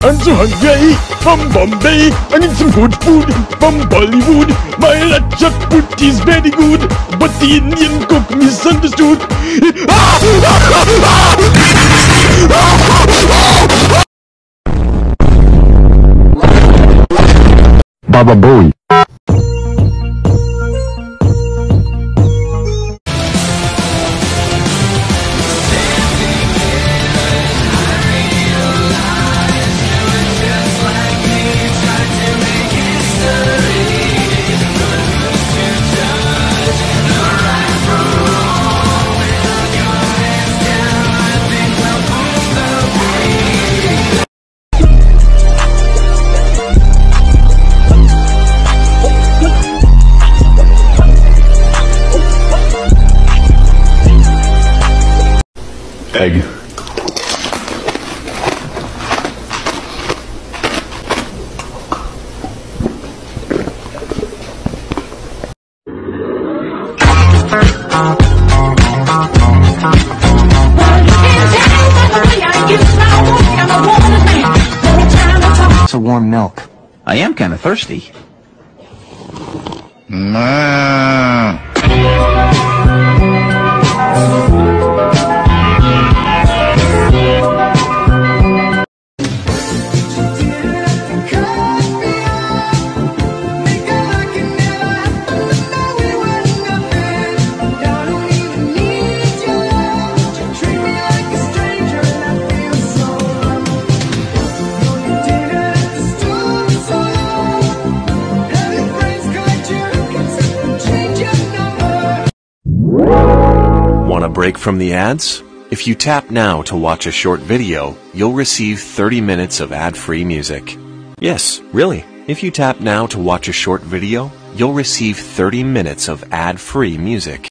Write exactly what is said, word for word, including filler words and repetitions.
I'm so hungry. From Bombay, I need some good food. From Bollywood, my lachak food is very good, but the Indian cook misunderstood. Baba Boy. Egg. It's a warm milk. I am kind of thirsty. Want a break from the ads? If you tap now to watch a short video, you'll receive thirty minutes of ad-free music. Yes, really. If you tap now to watch a short video, you'll receive thirty minutes of ad-free music.